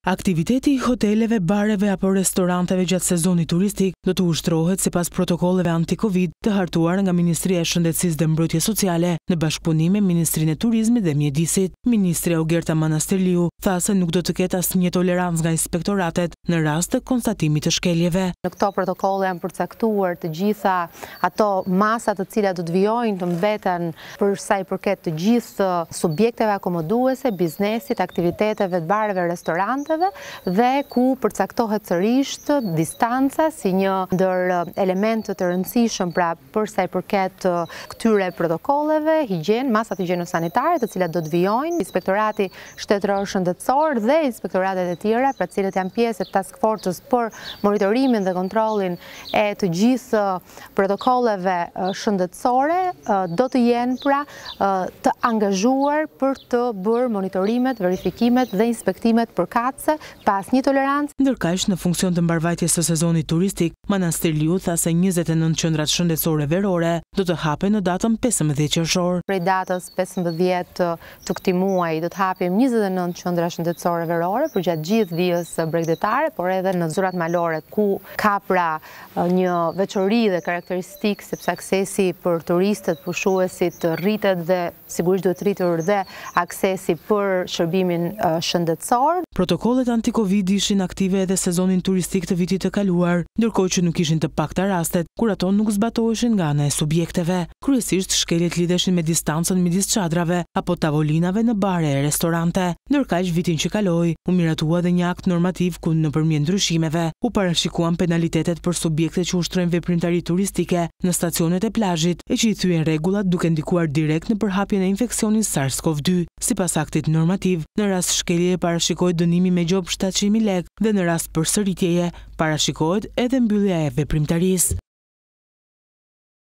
Aktiviteti i hoteleve, bareve apo restoranteve gjatë sezonit turistik do të ushtrohet sipas protokolleve anti-Covid të hartuar nga Ministria e Shëndetësisë dhe Mbrojtjes Sociale në bashkëpunim me Ministrinë e Turizmit dhe Mjedisit. Ministri Augerta Manastirliu tha se nuk do të ketë asnjë tolerancë nga inspektoratet në rast të konstatimit të shkeljeve. Në këto protokolle janë përcaktuar të gjitha ato masa të cilat do të vijojnë të mbeten për sa i përket të gjithë subjekteve akomoduese, biznesit, aktiviteteve të bareve, restoranteve dhe ku përcaktohet sërish distanca si një ndër elemente të rëndësishëm pra për sa i përket këtyre protokolleve, higjen, masat higjieno-sanitare të cilat do të vijojnë, Inspektorati Shtetëror Shëndetësor dhe inspektoratet e tjera, pra cilët janë pjesë e task force-s për monitorimin dhe kontrollin e të gjithë protokolleve shëndetësore, do të jenë pra të angazhuar për të bërë monitorimet, verifikimet dhe inspektimet përkatëse pas një tolerancë. Ndërkaq, në funksion të mbarvajtjes së sezonit turistik, Manastirliu tha se 29 qendrat shëndetësore verore do të hapen në datën 15 qershor. Prej datës 15 të këtij muaji do të hapim 29 qendra shëndetësore verore për gjatë gjithë vijës bregdetare, por edhe në zorat malore ku ka pra një veçori dhe karakteristikë sepse aksesi për turistët, pushuesit rritet dhe sigurisht duhet rritur dhe aksesi për shërbimin shëndetësor. Protokollet anti-Covid ishin aktive edhe sezonin turistik të vitit të kaluar, ndërkohë që nuk ishin të pakta rastet kur ato nuk zbatoheshin nga ana e subjekteve. Kryesisht shkeljet lidheshin me distancën midis çadrave apo tavolinave në bare e restorante. Ndërkaq vitin që kaloi, u miratua dhe një akt normativ ku nëpërmjet ndryshimeve u parashikuan penalitetet për subjekte që ushtrojnë veprimtari turistike në stacionet e plazhit e që i thyen rregullat duke ndikuar direkt në përhapjen e infeksionit SARS-CoV-2. Sipas aktit normativ, në rast shkeljeje parashikohet dënimi me gjop 700.000 lekë dhe në rast përsëritjeje parashikohet edhe mbyllja e veprimtarisë.